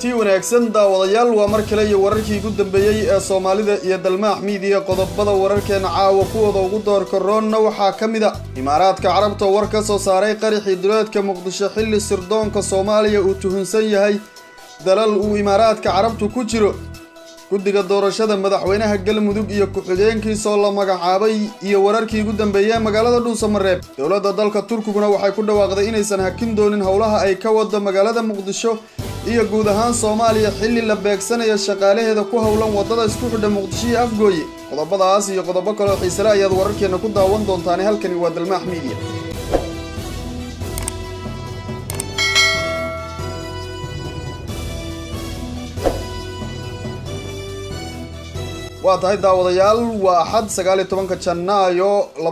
kulantii wanaagsan daawadayaal waa mar kale iyo wararkii ugu dambeeyay ee Soomaalida iyo Dalmaax Media qodobada wararkeena caawa kuwada ugu door korona waxaa kamida Imaaraadka Carabta war ka soo saaray qarixii duleedka Muqdisho xilli sirdoonka Soomaaliya uu tuhunsan yahay dalal uu Imaaraadka Carabtu ku jiro guddiga doorashada madaxweynaha Galmudug iyo ku-xigeenkiisa la magacaabay iyo wararkii ugu dambeeyay magaalada Dhuusamareeb dawladda dalka Turkiguna waxay ku dhawaaqday inaysan hakin doonin howlaha ay ka wado magaalada Muqdisho iyo guud ahaan Soomaaliya xilli la beegsanayo shaqaalaheeda ku howlan wadada isku xidha Muqdisho iyo Afgooye qodobadaas iyo qodobo kale oo xiiso leh ayaad wararkeena ku daawan doontaan halkani waa Dalmaax Media waa tahay daawadayaal waa xad 19 Janaayo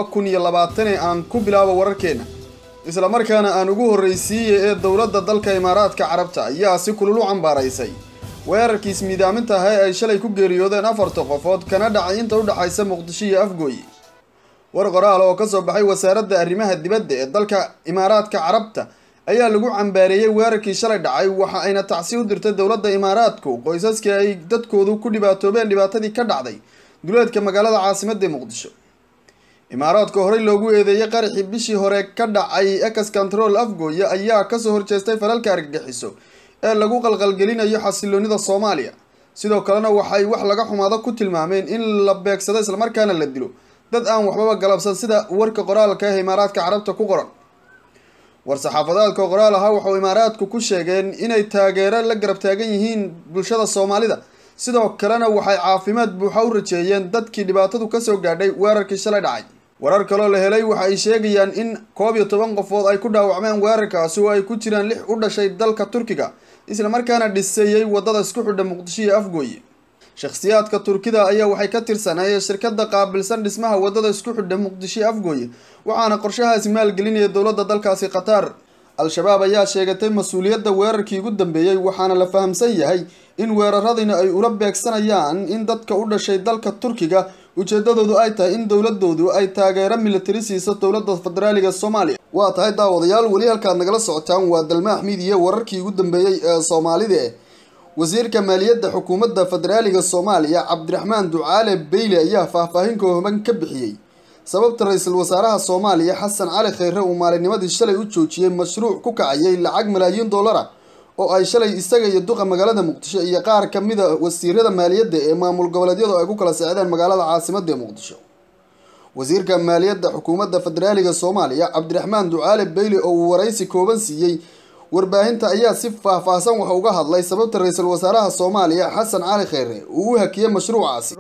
2020 aan ku bilaabo wararkeena isla markaana aan ugu horeysiiyay ee dawladda dalka Imaaraadka Carabta ayaa si kulul u cambaaraysay weerarkiis midaaminta ay shalay ku geeriyoodeen 4 qofood kana dhacay inta u dhaxaysa Muqdisho iyo Afgooye war qoraal oo ka soo baxay wasaaradda arrimaha dibadda ee dalka Imaaraadka Carabta ayaa lagu cambaareeyay weerarkii shalay dhacay waxa ayna tacsi u dirtay dawladda Imaaraadku qoysaska ay dadkoodu ku dhibaatoobeen dhibaatadii ka dhacday duleedka magaalada caasimadda Muqdisho Imaaraadka horey loogu eedeeyay qarixii bishii hore ka dhacay Ekas Control Afgooye ayaa ka soo horjeestay falalka argagixiso ee lagu qalqalgelinayo xasiloonida Soomaaliya sidoo kalena waxay wax laga xumaado ku tilmaameen in la beegsado isla markaana la dilo dad aan waxba galabsan sida warka qoraalka ee Imaaraadka Carabta ku qoran war-saxaafadeedka qoraal ah waxa Imaaraadku ku sheegeen inay taageero la garab taagan yihiin bulshada Soomaalida sidoo kalena waxay caafimaad buuxa u rajeeyeen dadkii dhibaatadu ka soo gaadhay weerarkii shalay dhacay warar kale oo la helay waxa ay sheegayaan in 11 qofood ay ku dhaawacmeen weerarkaas oo ay ku jiraan 6 u dhashay dalka Turkiga isla markaana dhisayay wadada isku xidha Muqdisho iyo Afgooye shakhsiyaadka Turkida ayaa waxay ka tirsanayeen shirkadda qaabilsan dhismaha wadada isku xidha Muqdisho iyo Afgooye waxaana qorshahaasi maalgelinaya dawladda dalkaasi Qatar al-shabaab ayaa sheegatay mas'uuliyadda weerarkii ugu dambeeyay waxaana la fahamsan yahay in weeraradina ay ula beegsanayaan in dadka u dhashay dalka Turkiga ujeedadoodu ay tahay in dawladoodu ay taageero military siiso dawladda federaaliga Soomaaliya waa tahay daawadayaal wali halka nagala socotaan waa Dalmaax Media wararkii ugu dambeeyay ee Soomaalida wasiirka maaliyadda xukuumadda federaaliga Soomaaliya Cabdiraxmaan Ducaale Beyle ayaa faahfaahin kooban ka bixiyay sababta ra'iisul wasaaraha Soomaaliya Xasan Cali Khayre uu maalinimadii shalay u joojiyay mashruuc ku kacayay lacag malaayiin dollar oo ay shalay isaga iyo duqa magaalada Muqdisho iyo qaar kamid ah wasiirada maaliyadda ee maamul goboleedyada ay ku kala saacideen magaalada caasimadda Muqdisho wasiirka maaliyadda xukuumadda federaaliga Soomaaliya Cabdiraxmaan Ducaale Beyle oo waraysi kooban siiyay warbaahinta ayaa si faahfaahsan waxa uga hadlay sababta ra'iisul wasaaraha Soomaaliya Xasan Cali Khayre uu u hakiyay mashruucaasi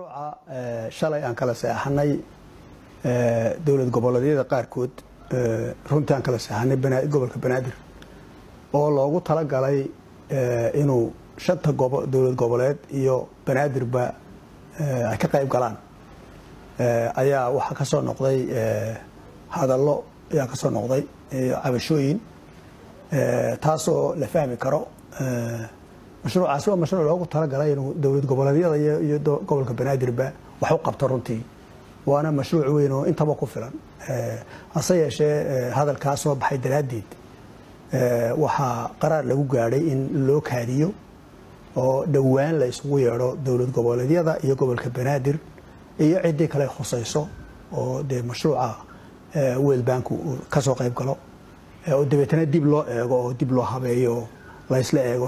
shalay aan kala saxanay dawlad goboleedyada qaarkood runtii aan kala saxanay gobolka Banaadir oo loogu tala galay inuu shanta dawlad goboleed iyo Banaadirba ay ka qayb galaan ayaa waxa ka soo noqday hadallo ayaa ka soo noqday cabashooyin taasoo la fahmi karo mashruucaas waa mashruuc loogu tala galay inuu dawlad goboleedyada iyo gobolka Banaadirba wax u qabto runtii waana mashruuc weyn oo intaba ku filan hase yeeshee hadalkaas soo baxay daraadeed waxaa qaraar lagu gaadhay in loo kaadiyo oo dhawaan la isugu yeedho dawlad goboleedyada iyo gobolka Banaadir iyo cidii kale khusayso oo de mashruuca World Bank ka soo qayb galo oo dabeetana dib loo eego oo dib loo habeeyo la isla eego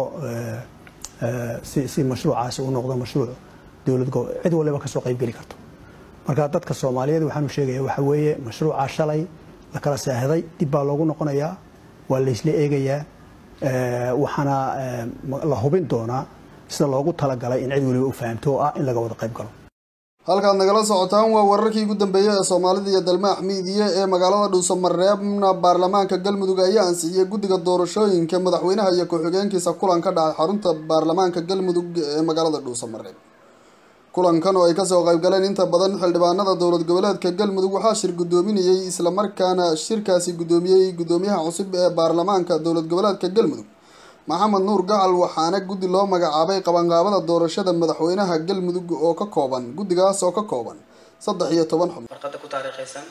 si mashruucaas uu noqdo mashruuc dawlad cid walba ka soo qayb gali karto marka dadka Soomaaliyeed waxaan u sheegayaa waxa weeye mashruuca shalay la kala saaxiday dib baa loogu noqonayaa waa la isla eegayaa waxana la hubin doonaa sida loogu tala galay in cid waliba u fahamto oo ah in laga wada qayb galo halkaan nagala socotaan waa wararkii ugu dambeeyay ee Soomaalida iyo Dalmaax Media ee magaalada Dhuusamareebna baarlamaanka Galmudug ayaa ansixiyay guddiga doorashooyinka madaxweynaha iyo ku-xigeenkiisa kulan ka dhacay xarunta baarlamaanka Galmudug ee magaalada Dhuusamareeb kulankan oo ay ka soo qayb galeen inta badan xildhibaanada dawlad goboleedka Galmudug waxaa shir gudoominayay isla markaana shirkaasi gudoomiyay gudoomiyaha cusub ee baarlamaanka dawlad goboleedka Galmudug Maxamed Nuur Gacal waxaana guddi loo magacaabay qabanqaabada doorashada madaxweynaha Galmudug oo ka kooban guddigaas oo ka kooban 13 xubnood warqadda ku taariikhaysan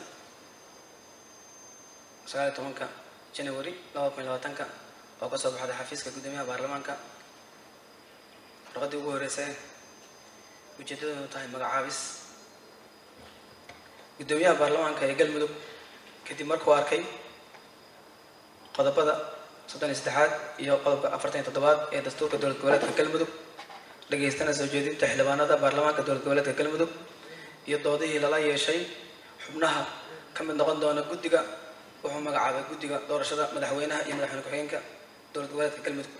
19 January 2020 oo ka soo baxday xafiiska gudoomiyaha baarlamaanka warqadii ugu horeysay ujeedadoodu tahay magacaabis gudoomiyaha baarlamaanka ee galmudug kadib markuu arkay qodobada 33 iyo qodobka 47 ee dastuurka dowlad goboleedka galmudug dhageystana soo jeedinta xildhibaanada baarlamaanka dowlad goboleedka galmudug iyo doodihii lala yeeshay xubnaha ka mid noqon doona guddiga wuxuu magacaabay guddiga doorashada madaxweynaha iyo madaxweyne ku-xigeenka dowlad goboleedka galmudug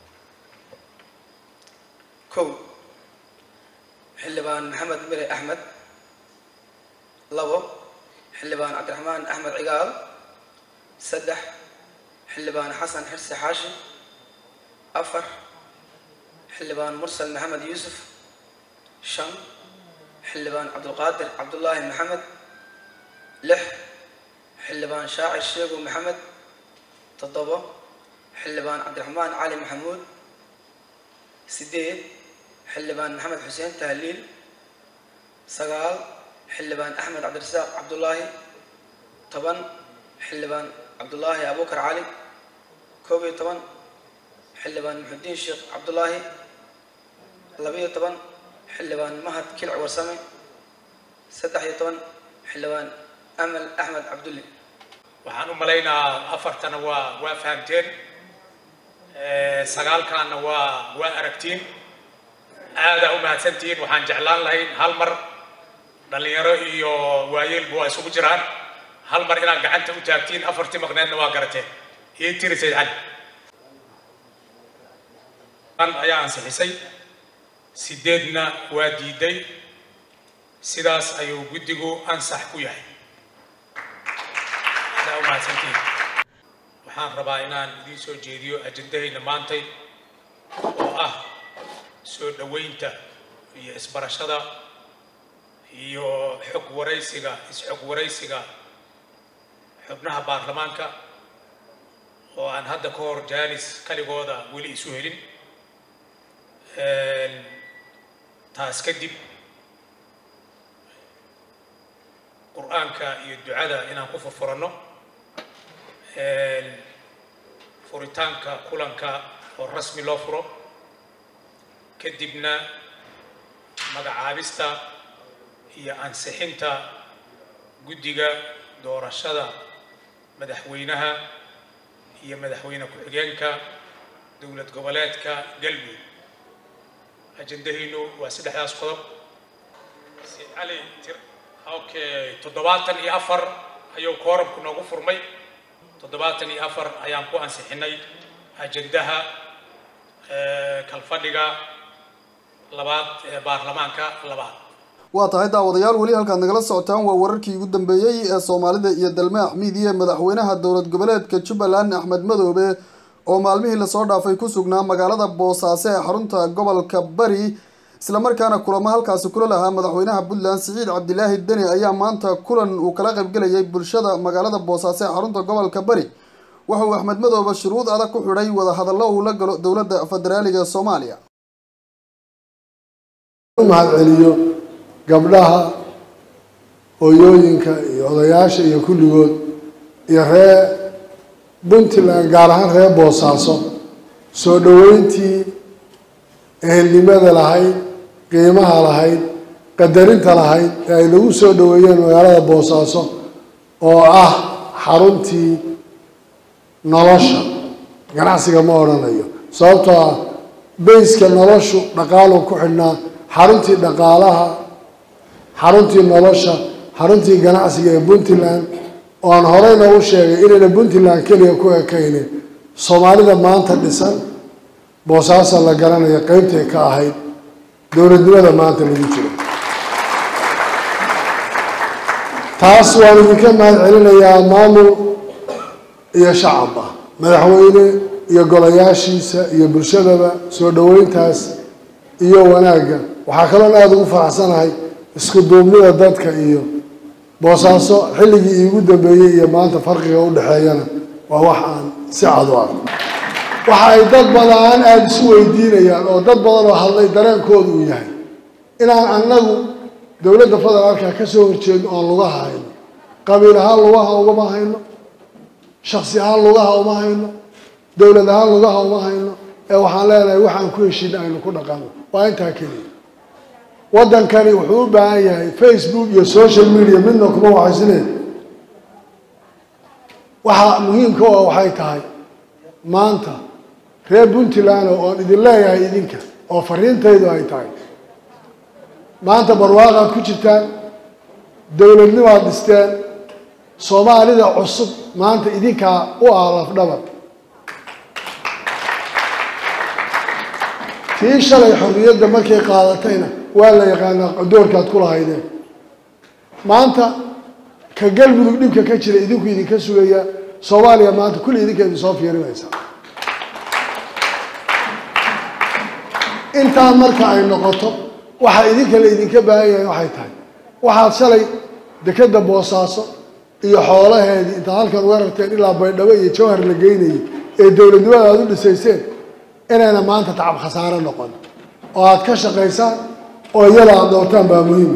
kow xildhibaan maxamed mire axmed labo xildhibaan cabdiraxmaan axmed cigaal saddex xildhibaan xasan xirsi xaashi afar xildhibaan mursal maxamed yuusuf shan xildhibaan cabdulqaadir cabdullaahi maxamed lix xildhibaan shaacir sheego maxamed toddobo xildhibaan cabdiraxmaan cali maxamuud sideed xildhibaan maxamed xuseen tahliil sagaal xildhibaan axmed cabdirasaaq cabdullaahi toban xildhibaan cabdullaahi abuukar cali koob iyo toban xildhibaan muxudiin sheekh cabdullaahi labiyo toban xildhibaan mahad kilc warsame saddex iyo toban xildhibaan amal axmed cabdulle waxaan u malaynaa afartana waa fahamteen sagaalkaana waa aragtiin aada u mahadsantihiin waxaan jeclaan lahayn hal mar dhalinyaro iyo waayeelba waa isugu jiraan hal mar inaad gacanta u taagtiin afartii maqneedna waa garateen iyo tiri sayd cali ayaa ansixisay sideedna waa diiday sidaas ayuu guddigu ansax ku yahay aada u mahadsantihiin waxaan rabaa inaan idiin soo jeediyo ajendahayna maantay oo ah soo dhaweynta iyo isbarashada iyo xog waraysiga xubnaha baarlamaanka oo aan hadda ka hor jaalis kaligooda weli isu helin taas kadib qur'aanka iyo ducada inaan ku furfuranno furitaanka kulanka oo rasmi loo furo kadibna magacaabista iyo ansixinta guddiga doorashada madaxweynaha iyo madaxweyne ku-xigeenka dowlad goboleedka galmudug ajendahaynu waa saddexdaas qodob sayd cali okay 74 ayuu koorabku noogu furmay 74 ayaan ku ansixinay ajendaha kalfadhiga labaad ee baarlamaanka labaad waa tahay daawadayaal weli halkaad nagala socotaan waa wararkii ugu dambeeyey ee soomaalida iyo dalme axmed iyo madaxweynaha dowlad goboleedka jubbaland axmed madoobe oo maalmihii lasoo dhaafay ku sugnaa magaalada boosaaso ee xarunta gobolka bari islamarkaana kulamo halkaasi kula lahaa madaxweynaha puntland siciid cabdilaahi deni ayaa maanta kulan uu kala qaybgelayay bulshada magaalada boosaaso ee xarunta gobolka bari waxa uu axmed madoobe shuruud adag ku xidhay wadahadallo uu la galo dowladda federaaliga ee soomaaliya mahadceliyo gabdhaha hooyooyinka iyo odayaasha iyo kulligood iyo reer puntland gaar ahaan reer boosaaso soo dhaweyntii ehelnimada lahayd qiimaha lahayd qadarinta lahayd ee ay lagu soo dhaweeyeen magaalada boosaaso oo ah xaruntii nolosha ganacsiga ma odhanayo sababtoo ah bayska noloshu dhaqaalu ku xidhnaa xaruntii dhaqaalaha xaruntii nolosha xaruntii ganacsiga ee puntland oo aan horeyna u sheegay inayna puntland keliya ku ekaynin soomaalida maanta dhisan boosaaso la garanaya qeybtay ka ahayd dowladnimada maanta lagu jiro taas waan idinka mahad celinayaa maamul iyo shacabba madaxweyne iyo golayaashiisa iyo bulshadaba soo dhaweyntaas iyo wanaagga waxaa kaloon aada ugu faraxsanahay isku duubnida dadka iyo boosaaso xilligii iigu dambeeyey iyo maanta farqiga u dhexeeyana waa wax aan si cad u arko waxa ay dad badan aada isu weydiinayaan oo dad badan oo hadlay dareenkooda uu yahay inaan annagu dowladda federaalka ka soo horjeedno oon lugaha hayno qabiil ahaan lugaha ugama hayno shaksi ahaan lugaha uma hayno dowlad ahaan lugaha uma hayno waxaan leenahay waxaan ku heshiin aynu ku dhaqano waa intaa keliya waddankani wuxuu u baahan yahay Facebook iyo social media midna kuma waxaysineen waxa muhiimka oo waxay tahay maanta reer Puntland oo idin leeyahay idinka oo fariintaydu ay tahay maanta barwaaqaad ku jirtaan dawladnimaad dhisteen Soomaalida cusub maanta idinka u aalaf dhabar tii shalay xorriyadda markay qaadatayna waa la yaqaanaa doorkaad ku lahaydeen maanta ka galmudug dhibka ka jira idinku idinka sugaya Soomaaliya maanta kulli idinka idin soo fiirinaysa inta marka ay noqoto waxa idinka la idinka baahan yahay waxay tahay waxaad shalay dekada Boosaaso iyo xoolaheedii inta halkan uga rarteen ilaa Baydhabo iyo Jowhar la geynayay ee dawladnimada aad u dhisayseen inayna maanta tacab khasaare noqon oo aad ka shaqaysaan oo iyada aad doortaan baa muhiim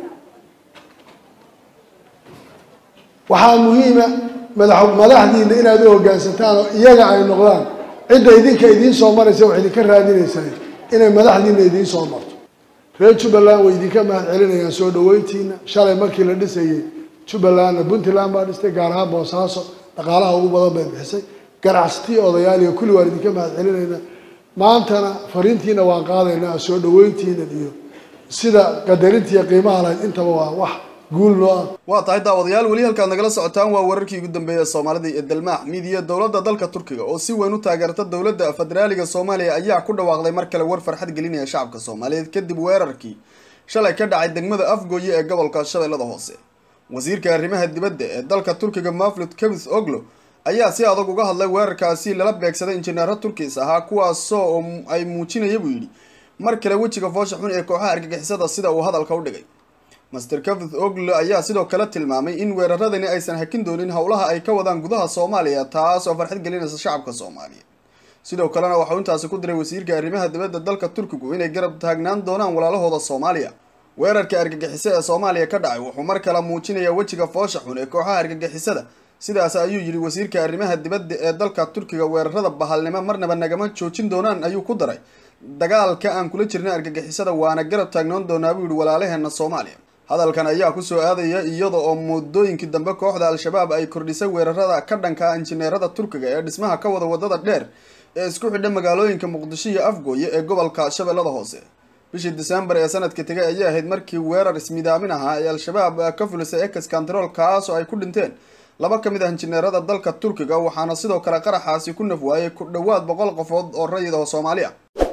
waxaa muhiima madaxdiina inaad u hoggaansataan oo iyaga ay noqdaan cidda idinka idiin soo maraysa wax idinka raadinaysaa inay madaxdiina idiin soo marto reer Jubbaland way idinka mahad celinayaan soo dhaweyntiina shalay markii la dhisayay Jubbaland Puntland baa dhistay gaar ahaan Boosaaso dhaqaalaha ugu badan bay bixisay ganacsatii odayaal iyo kulli waa idinka mahad celinayna maantana fariintiina waan qaadaynaa soo dhaweyntiina iyo sida qadarintiya qiimaha lahayd intaba waa wax guul loo ah waa tahay daawadayaal wali halka nagala socotaan waa wararkii ugu dambeeyay Soomaalida ee Dalmaax Media dawladda dalka Turkiga oo si weyn u taageerta dawladda federaaliga Soomaaliya ayaa ku dhawaaqday mar kale war farxad gelinaya shacabka Soomaaliyeed kadib weerarkii shalay ka dhacay degmada Afgooye ee gobolka Shabeellada Hoose wasiirka arrimaha dibadda ee dalka Turkiga Mevlut Cavusoglu ayaa si adag uga hadlay weerarkaasi lala beegsaday injineero Turkiis ah kuwaas oo ay muujinayeen buu yiri mar kale wajiga foosha xun ee kooxaha argagixisada sida uu hadalka u dhigay Mr. Cavusoglu ayaa sidoo kale tilmaamay in weeraradani aysan hakin doonin hawlaha ay ka wadaan gudaha Soomaaliya taas oo farxad gelinaysa shacabka Soomaaliyeed sidoo kalena waxa uu intaas ku diray wasiirka arrimaha dibadda dalka Turkigu inay garab taagnaan doonaan walaalahooda Soomaaliya weerarka argagixisada ee Soomaaliya ka dhacay wuxuu mar kale muujinayaa wajiga foosha xun ee kooxaha argagixisada sidaas ayuu yiri wasiirka arrimaha dibadda ee dalka Turkiga weerarada bahalnimo marnaba nagama joojin doonaan ayuu ku daray dagaalka aan kula jirnay argagixisada waana garab taagnaan doonaa buu yiri walaalaheena Soomaaliya hadalkan ayaa ku soo aadaya iyada oo muddooyinkii dambe kooxda Al-Shabaab ay kordhisay weerarada ka dhanka injineerada Turkiga ee dhismaha ka wada wadada dheer ee isku xidha magaalooyinka Muqdisho iyo Afgooye ee gobolka Shabeellada Hoose bishii December ee sanadkii tagay ayaa ahayd markii weerar ismidaamin ahaa ee Al-Shabaab ka fulisay Ex Control kaas oo ay ku dhinteen laba ka mid ah injineerada dalka Turkiga waxaana sidoo kale qaraxaasi ku naf waayay ku dhawaad 100 qofood oo rayid ah Soomaaliya